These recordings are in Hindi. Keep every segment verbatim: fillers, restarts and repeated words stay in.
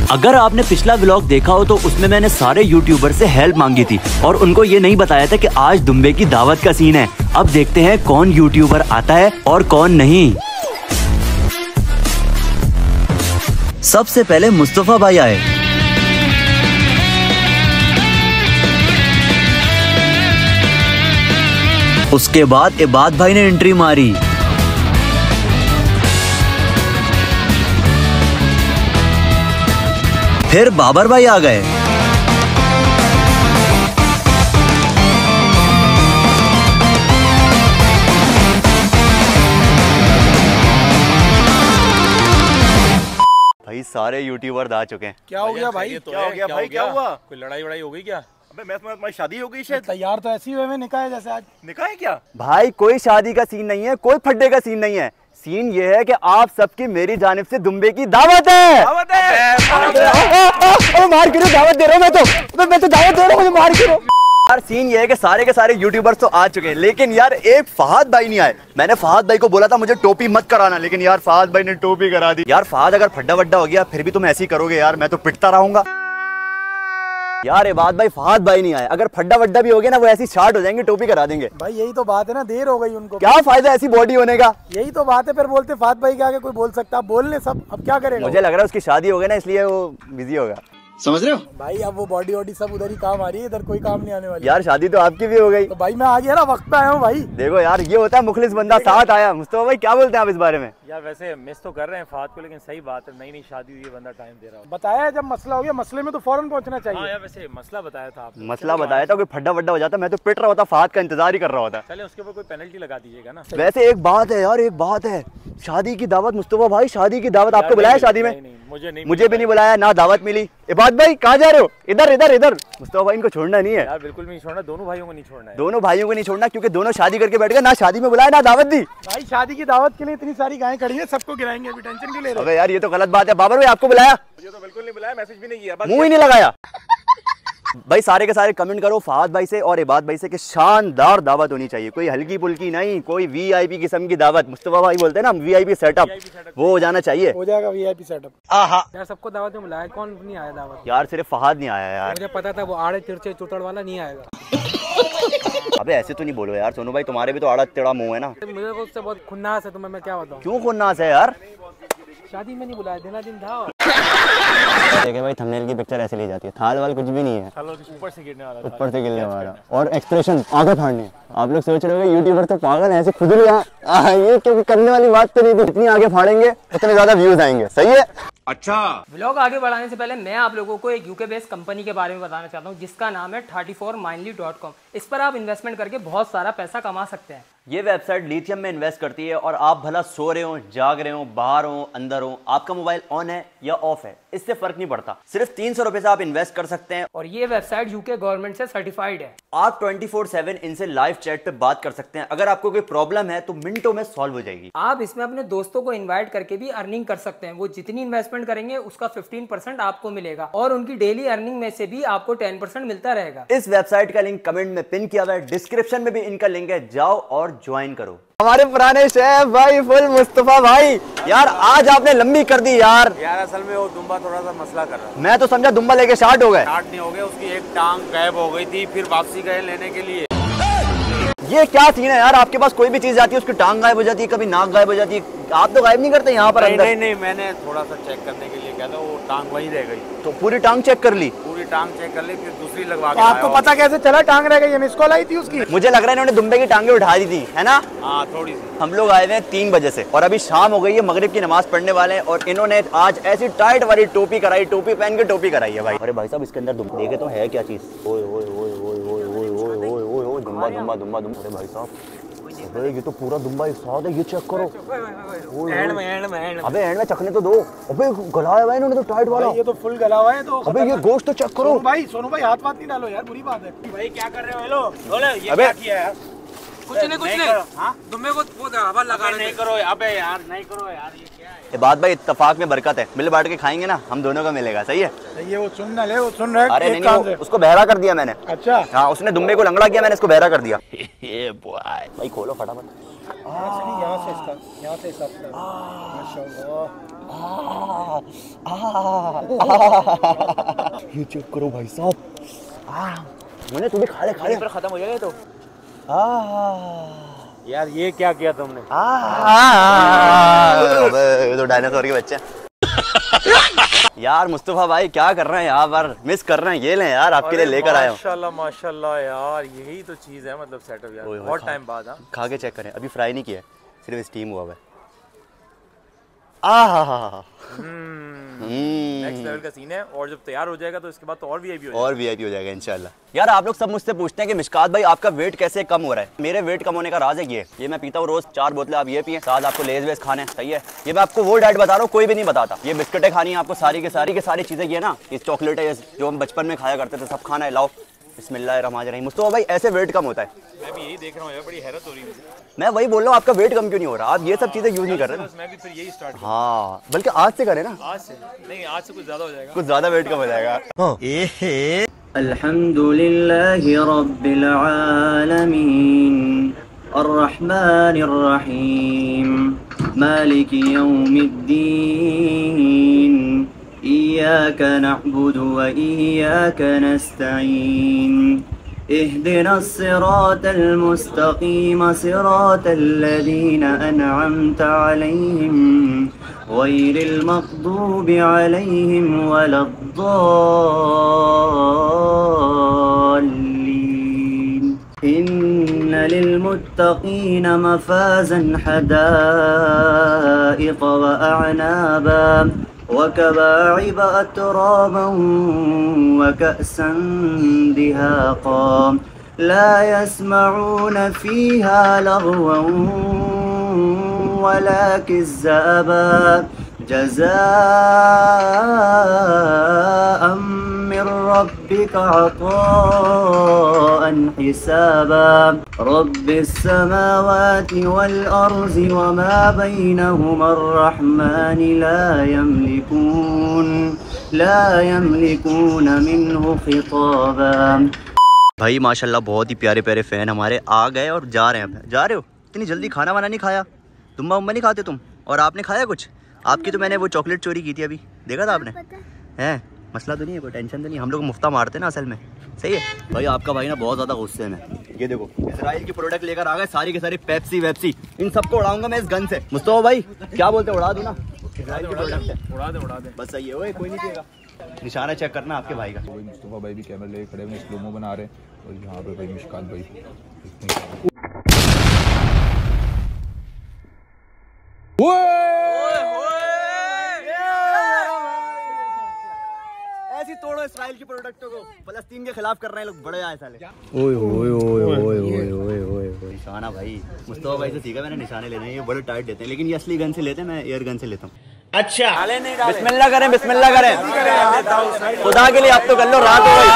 अगर आपने पिछला व्लॉग देखा हो तो उसमें मैंने सारे यूट्यूबर से हेल्प मांगी थी और उनको ये नहीं बताया था कि आज दुम्बे की दावत का सीन है। अब देखते हैं कौन यूट्यूबर आता है और कौन नहीं। सबसे पहले मुस्तफा भाई आए। उसके बाद इबाद भाई ने एंट्री मारी। फिर बाबर भाई आ गए। भाई सारे यूट्यूबर आ चुके हैं। क्या हो गया भाई? क्या हो गया भाई? क्या हुआ? कोई लड़ाई वड़ाई हो गई क्या? अबे मैं तुम्हारी शादी हो गई शायद। तैयार तो ऐसी हुए में निकाह है जैसे आज। निकाह है क्या? भाई कोई शादी का सीन नहीं है, कोई फड्डे का सीन नहीं है। सीन ये है कि आप सबकी मेरी जानिब से दुम्बे की दावत है। दावत है। मार क्यों दावत दे रहा हूँ मैं तो मैं तो दावत दे रहा हूँ, मुझे मार क्यों? यार सीन ये है कि सारे के सारे यूट्यूबर्स तो आ चुके हैं, लेकिन यार एक फहद भाई नहीं आए। मैंने फहद भाई को बोला था मुझे टोपी मत कराना, लेकिन यार फहद भाई ने टोपी करा दी। यार फहद अगर फड्डा वड्डा हो गया फिर भी तुम ऐसे ही करोगे यार, मैं तो पिटता रहूंगा। यार इबाद भाई फहद भाई नहीं आए, अगर फड्डा वड्डा भी हो गया ना वो ऐसी शार्ट हो जाएंगे, टोपी करा देंगे। भाई यही तो बात है ना, देर हो गई उनको। क्या फायदा ऐसी बॉडी होने का? यही तो बात है, फिर बोलते फहद भाई के आगे कोई बोल सकता, बोलने सब, अब क्या करेगा? मुझे लग रहा है उसकी शादी हो गई ना इसलिए वो बिजी होगा, समझ रहे हो भाई? अब वो बॉडी वॉडी सब उधर ही काम आ रही है, इधर कोई काम नहीं आने वाली। यार शादी तो आपकी भी हो गई तो भाई मैं आ गया ना, वक्त पे आया हूँ भाई। देखो यार ये होता है मुखलिस बंदा साथ आया। मुस्तफा भाई क्या बोलते हैं आप इस बारे में? यार वैसे मिस तो कर रहे हैं फहद को, लेकिन सही बात है, नई नई शादी हुई है, बंदा टाइम दे रहा है। बताया जब मसला हो गया, मसले में तो फौरन पहुंचना चाहिए। हाँ यार वैसे मसला बताया था आपने। मसला बताया था, कोई फड्डा वड्डा हो जाता मैं तो पिट रहा होता, फहद का इंतजार ही कर रहा होता। चले उसके ऊपर कोई पेनल्टी लगा दीजिएगा ना। वैसे एक बात है यार, एक बात है, शादी की दावत मुस्तफा भाई, शादी की दावत आपको बुलाया शादी में? मुझे नहीं, मुझे भी नहीं बुलाया, ना दावत मिली। इबाद भाई कहाँ जा रहे हो? इधर इधर इधर। मुस्तफा भाई इनको छोड़ना नहीं है यार, बिल्कुल भी नहीं छोड़ना, दोनों भाइयों को नहीं छोड़ना है। दोनों भाइयों को नहीं छोड़ना, क्योंकि दोनों शादी करके बैठ गए, ना शादी में बुलाया ना दावत दी। भाई शादी की दावत के लिए इतनी सारी गायें खड़ी हैं, सबको गिराएंगे, अभी टेंशन क्यों ले रहे हो? अबे यार ये तो गलत बात है। बाबर भाई आपको बुलाया? मुझे तो बिल्कुल नहीं बुलाया, मैसेज भी नहीं किया, मुंह ही नहीं लगाया। भाई सारे के सारे कमेंट करो फहद भाई से और इबाद भाई से कि शानदार दावत होनी चाहिए, कोई हल्की पुल्की नहीं, कोई वीआईपी किस्म की दावत। मुस्तफा भाई बोलते हैं ना वीआईपी सेटअप, वो हो जाना चाहिए। हो जाएगा वीआईपी सेटअप। आहा यार सबको दावत में बुलाया, कौन नहीं आया दावत? यार सिर्फ फहद नहीं आया यार। मुझे पता था वो आड़े तिरछे चुतड़ वाला नहीं आएगा। अबे ऐसे तो नहीं बोलो यार सोनू भाई, तुम्हारे भी तो आड़ा टेढ़ा मुंह है ना। मुझे को उससे बहुत खुन्नास है, तुम्हें मैं क्या बताऊं। क्यों खुन्नास है यार? शादी में नहीं बुलाया, देना दिन था। देखे भाई थंबनेल की पिक्चर ऐसे ली जाती है, थाल वाल कुछ भी नहीं है, ऊपर से गिरने वाला, ऊपर से गिरने वाला और एक्सप्रेशन आगे फाड़ने। आप लोग सोच रहे हो यूट्यूबर तो पागल है, ऐसे खुद लिया ये क्योंकि करने वाली बात तो नहीं थी। इतनी आगे फाड़ेंगे उतने ज्यादा व्यूज आएंगे, सही है? अच्छा व्लॉग आगे बढ़ाने से पहले मैं आप लोगों को एक यूके बेस्ड कंपनी के बारे में बताना चाहता हूँ, जिसका नाम है thirty four mainly dot com. इस पर आप इन्वेस्टमेंट करके बहुत सारा पैसा कमा सकते हैं। ये वेबसाइट लिथियम में इन्वेस्ट करती है और आप भला सो रहे हो, जाग रहे हो, बाहर हो, अंदर हो, आपका मोबाइल ऑन है या ऑफ है, इससे फर्क नहीं पड़ता। सिर्फ तीन सौ रुपए से आप इन्वेस्ट कर सकते हैं और ये वेबसाइट यूके गवर्नमेंट से सर्टिफाइड है। आप ट्वेंटी फोर सेवन इनसे लाइव चैट पे बात कर सकते हैं। अगर आपको कोई प्रॉब्लम है तो मिनटों में सॉल्व हो जाएगी। आप इसमें अपने दोस्तों को इनवाइट करके भी अर्निंग कर सकते हैं। वो जितनी इन्वेस्टमेंट करेंगे उसका फिफ्टीन परसेंट आपको मिलेगा और उनकी डेली अर्निंग में से भी आपको टेन परसेंट मिलता रहेगा। इस वेबसाइट का लिंक कमेंट में पिन किया हुआ है, डिस्क्रिप्शन में भी इनका लिंक है, जाओ और ज्वाइन करो। हमारे पुराने शेफ भाई फुल मुस्तफा भाई, यार आज आपने लंबी कर दी यार। यार असल में वो दुम्बा थोड़ा सा मसला कर रहा था। मैं तो समझा दुम्बा लेके स्टार्ट हो गए। स्टार्ट नहीं हो गया, उसकी एक टांग गायब हो गई थी, फिर वापसी गए लेने के लिए। ये क्या सीन है यार? आपके पास कोई भी चीज आती है उसकी टांग गायब हो जाती है, कभी नाक गायब हो जाती है, आप तो गायब नहीं करते यहाँ पर? नहीं, अंदर नहीं नहीं मैंने थोड़ा सा चेक करने के लिए कहा था, वो टांग वहीं रह गई। तो पूरी टांग चेक कर ली? पूरी टांग चेक कर ली, फिर दूसरी लगवा के तो आपको पता कैसे चला टांग रह गई? मिस कॉल आई थी उसकी। मुझे लग रहा है इन्होंने दुम्बे की टांगे उठा दी थी, है ना? हाँ थोड़ी सी। हम लोग आए हुए हैं तीन बजे से और अभी शाम हो गई है, मगरिब की नमाज पढ़ने वाले हैं और इन्होंने आज ऐसी टाइट वाली टोपी कराई, टोपी पहन के टोपी कराई है भाई। अरे भाई साहब इसके अंदर दुम देखे तो है क्या चीज? ओए ओए ओए ओए ओए ओए ओए ओए ओए ओए दुम्बा दुम्बा दुम्बा दुम्बा। अरे भाई साहब अबे ये तो पूरा दुम्बा एक साथ है, ये चेक करो। एंड में एंड में एंड अबे एंड में चखने तो दो। अबे गलाया हुआ है इन्होंने तो टाइट वाला। ये तो फुल गला हुआ है तो। अबे ये गोश्त तो चेक करो। सोनू भाई, सोनू भाई हाथ वाथ नहीं डालो यार, बुरी बात है। भाई क्या कर रहे हो? हेलो बोले ये अबे क्या किया है? कुछ नहीं कुछ नहीं, हाँ दुम्बे को वो हवा लगा नहीं करो। अबे यार नहीं करो यार, ये क्या है? ये बात भाई इत्तेफाक में बरकत है, मिल बांट के खाएंगे ना, हम दोनों का मिलेगा, सही है? ये वो सुन ना ले, वो सुन रहा है। अरे नहीं, नहीं उसको बहरा कर दिया मैंने। अच्छा हाँ उसने दुम्बे को लंगड़ा किया, मैंने इसको बहरा कर दिया। ये भाई खोलो फटाफट। यहाँ से इसका, यहाँ से इसका माशाल्लाह। ये चेक करो भाई साहब, मैंने तुम्हें खा ले खा ले पर खत्म हो जाएगा तो। यार ये क्या किया तुमने? अबे ये तो डायनासोर के बच्चे यार मुस्तफा भाई क्या कर रहे हैं यहाँ पर, मिस कर रहे हैं। ये लें यार आपके लिए लेकर आया हूँ। माशाल्लाह माशाल्लाह यार, यही तो चीज़ है मतलब सेटअप यार, बहुत टाइम बाद। हाँ खा के चेक करें, अभी फ्राई नहीं किया, सिर्फ स्टीम हुआ है। आहा नेक्स्ट लेवल का सीन है, और जब तैयार हो जाएगा तो इसके बाद तो और वीआईपी हो जाएगा। और वीआईपी हो जाएगा इंशाल्लाह। यार आप लोग सब मुझसे पूछते हैं कि मिशकात भाई आपका वेट कैसे कम हो रहा है। मेरे वेट कम होने का राज है ये ये मैं पीता हूँ रोज चार बोतलें, आप ये पिए, साथ आपको लेज वेज खाने, सही है। ये मैं आपको वो डाइट बता रहा हूँ, कोई भी नहीं बताता। ये बिस्किटें खानी है आपको, सारी के सारी के सारी चीजें ये ना, ये चॉकलेट है जो हम बचपन में खाया करते थे, सब खाना है। लाओ बिस्मिल्लाहिर्रहमानिर्रहीम। मुस्तफा भाई ऐसे वेट कम होता है। मैं भी यही देख रहा हूँ यार, बड़ी हैरत हो रही है मुझे। मैं वही बोल रहा हूँ, आपका वेट कम क्यों नहीं हो रहा? आप ये सब चीजें यूज नहीं कर रहे ना। मैं भी फिर यही स्टार्ट। हाँ बल्कि आज से करें ना, आज से नहीं, आज से कुछ ज्यादा हो जाएगा, कुछ ज्यादा वेट कम हो जाएगा। अल्हम्दुलिल्लाहि रब्बिल आलमीन अर्रहमानिर रहीम मालिकि यौमिद्दीन इय्याका नअबुदु व इय्याका नस्तईन इहदिनस सिरातल मुस्तकीम सिरातल लज़ीना अनअमता अलैहिम गैरिल मग़दूबि अलैहिम वलद्दाल्लीन इन्न लिलमुत्तक़ीन मफ़ाज़न हदाइक़ व अअनाबा वकवाइब अतराबा वकअसन दिहाक़ा ला यस्मऊन फ़ीहा लग़वन वला किज़्ज़ाबा जज़ाअम मिर रब्बिका अताअन हिसाबा रब्बिस समावाति वल अर्ज़ि वमा बैनहुमा अर्रहमान ला यमलिकून ला यमलिकून मिन्हु खिताबा। भाई माशाल्लाह बहुत ही प्यारे प्यारे फैन हमारे आ गए और जा रहे हैं। जा रहे हो? इतनी जल्दी खाना वाना नहीं खाया? तुम्बा उम्बा नहीं खाते तुम? और आपने खाया कुछ? आपकी तो मैंने वो चॉकलेट चोरी की थी अभी, देखा था आपने? हैं मसला तो नहीं है, कोई टेंशन तो नहीं। हम लोग मुफ्ता मारते हैं ना असल में, सही है भाई। आपका भाई ना बहुत ज़्यादा गुस्से में। ये देखो इजराइल की प्रोडक्ट लेकर आ गए, सारी की सारी पेप्सी वेप्सी, इन सबको उड़ाऊंगा मैं इस गन से। मुस्तफा भाई क्या बोलते, उड़ा दूं ना? इजराइल की प्रोडक्ट है, उड़ा दे उड़ा दे बस सही है। ओए कोई नहीं देगा, निशाना चेक करना आपके भाई का। मुस्तफा भाई भी कैमरा लेके खड़े हुए स्लोमो बना रहे हैं, और यहाँ पे भाई मिशकात भाई ऐसी तोड़ो इसराइल की प्रोडक्टों को, फलस्तीन के खिलाफ कर रहे हैं लोग, बड़े आए साले। ओए ओए ओए ओए ओए ओए ओए निशाना भाई मुस्तफा भाई से सीखा मैंने निशाने लेने, ये बड़े टाइट देते हैं, लेकिन ये असली गन से लेते हैं, मैं एयर गन से लेता हूँ। अच्छा बिस्मिल्लाह करें, बिस्मिल्लाह करें, खुदा के लिए आप तो कर लो, रात हो गई।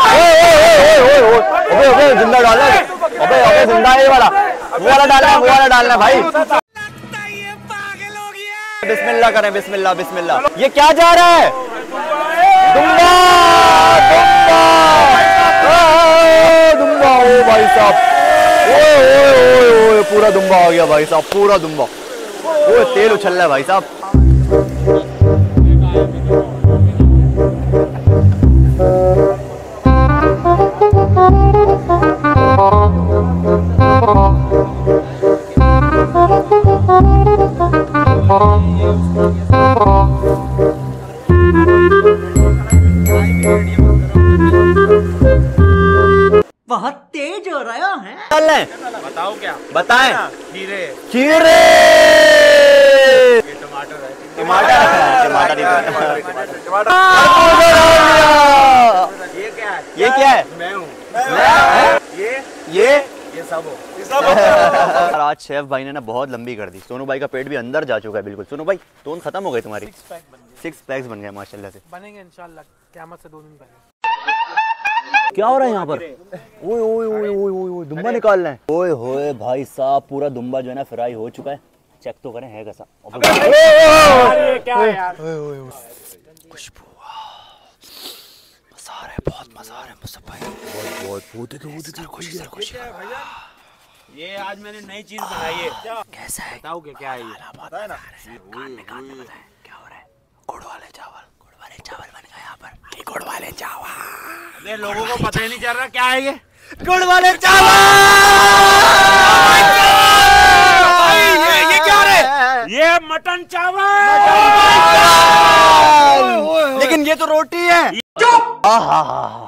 अबे अबे जिंदा डालना, अबे अबे जिंदा है ये वाला, वो वाला डालना है, वो वाला डालना है भाई। बिस्मिल्लाह करें, बिस्मिल्लाह बिस्मिल्लाह। ये क्या जा रहा है? दुम्बा दुम्बा दुम्बा, ओ भाई साहब, ओए ओए ओए ओए पूरा दुम्बा आ गया भाई साहब, पूरा दुम्बा। ओए तेल उछल रहा है भाई साहब। बहुत तेज हो रहा है। बताओ क्या बताएं। खीरे खीरे, टमाटर है, टमाटर टमाटर ये क्या है? ये क्या है? मैं हूँ ये ये ये ये सब हो। आज शेफ भाई ने ना बहुत लंबी कर दी। सोनू भाई का पेट भी अंदर जा चुका है बिल्कुल। सोनू भाई टोन खत्म हो गई तुम्हारी? सिक्स पैक्स बन गए माशाल्लाह से। बनेंगे इंशाल्लाह क़यामत से दो दिन पहले। क्या हो रहा है यहाँ पर? ओए ओए ओए ओए ओए दुम्बा निकाल रहे हैं। ओए होए भाई साहब, पूरा दुम्बा जो है ना फ्राई हो चुका है। चेक तो करें है कैसा। क्या है यार? खुशबू, मजा आ रहा है, बहुत मजा आ रहा है मुस्तफा भाई, बहुत बहुत बहुत खुशी सर खुशी। ये आज मैंने नई चीज बनाई है। कैसा है? बताओ क्या क्या है ये? बताए ना। क्या हो रहा है? ये लोगों को पता ही नहीं चल रहा क्या है ये। गुड़ वाले चावल। ये ये क्या है? ये मटन चावल। लेकिन ये तो रोटी है। आहा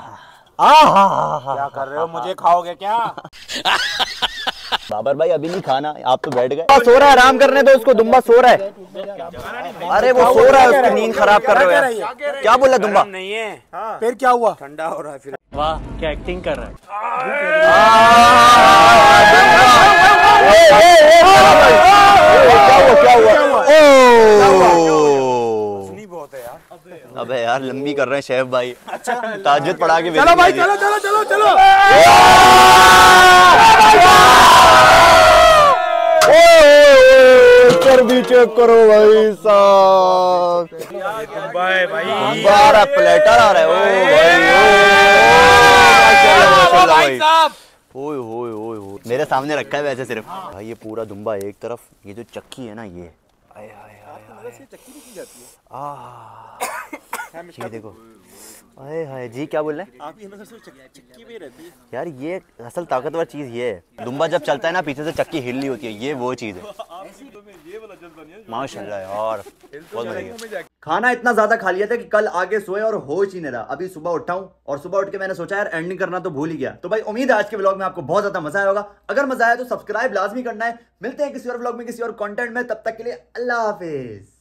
क्या कर रहे हो? मुझे खाओगे क्या? बाबर भाई अभी नहीं खाना, आप तो बैठ गए। सो रहा है, आराम करने दो उसको। दुम्बा सो रहा है। अरे वो सो रहा है, उसकी नींद खराब कर रहे हो यार। क्या बोला दुम्बा? नहीं है, फिर क्या हुआ? ठंडा हो रहा है फिर। वाह क्या एक्टिंग कर रहा है। क्या हुआ क्या हुआ? बहुत है यार। अबे यार लंबी कर रहे हैं शेफ भाई। अच्छा ताजुद पढ़ा के चलो भाई चलो चलो चलो चलो। चर्बी चेक करो भाई साहब। बाय भाई बारह प्लेटर आ रहा है। ओ भाई भाई साहब। ओए ओए ओए ओए मेरे सामने रखा है वैसे सिर्फ भाई। ये पूरा दुम्बा एक तरफ, ये जो चक्की है ना ये आए हाय हाय चक्की भी की जाती है। आ ये देखो। अरे हाय जी क्या बोल रहे हैं आप ही हमेशा से चक्की में रहती है यार? ये असल ताकतवर चीज ये है। दुम्बा जब चलता है ना पीछे से चक्की हिल रही होती है, ये वो चीज है। माशाल्लाह यार बहुत बढ़िया। खाना इतना ज्यादा खा लिया था कि कल आगे सोए और होश ही नहीं रहा। अभी सुबह उठा हूं और सुबह उठ के मैंने सोचा यार एंडिंग करना तो भूल ही गया। तो भाई उम्मीद है आज के व्लॉग में आपको बहुत ज्यादा मजा आया होगा। अगर मजा आया तो सब्सक्राइब लाजमी करना है। मिलते हैं किसी और व्लॉग में किसी और कंटेंट में, तब तक के लिए अल्लाह हाफिज।